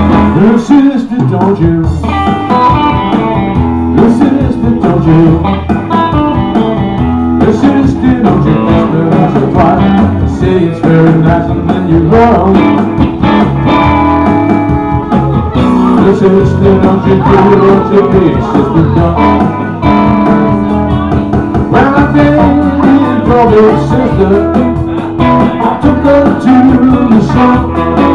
Little sister, don't you? Little sister, don't you? Little sister, don't you kiss me once or twice? Say it's very nice and then you go. Little sister, don't you do what your big sister done? Well, I think your big sister took her to the sun.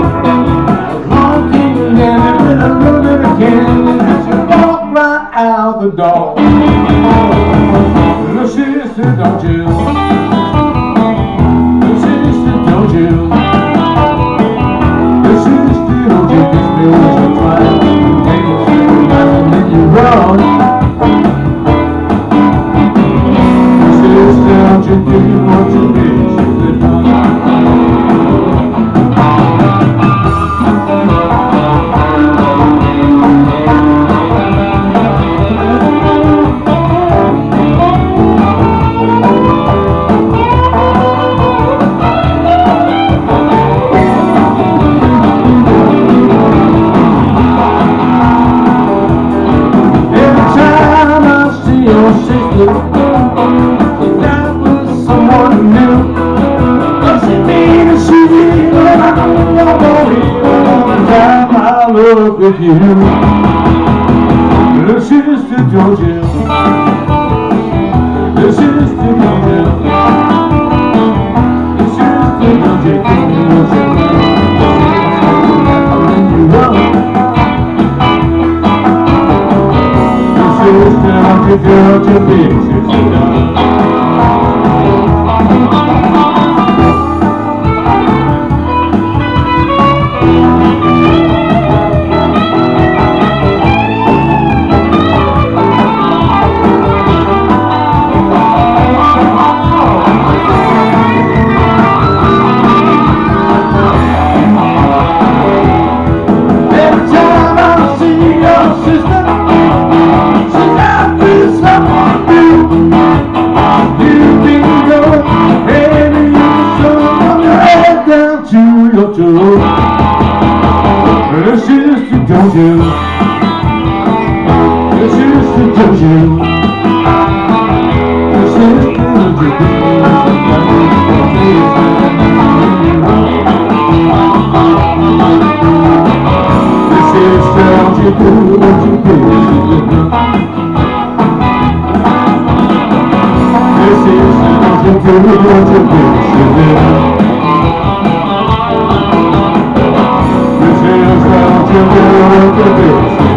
Out the door. Little sister, don't you? Little sister, don't you? Little sister, don't you kiss me once or twice? And then you run. Little sister, don't you do what you big sister done? That was someone new. Doesn't mean that she did, but I know all the time I love with you. Little sister, don't you? Little sister, don't you? Little sister, don't you kiss me once or twice? And then you run. Little sister, don't you do what you big sister done? Little sister, don't you? Little sister, don't you? Little sister, don't you? Little sister, don't you do what you do? Little sister, don't you do what you do? Don't you do what you do?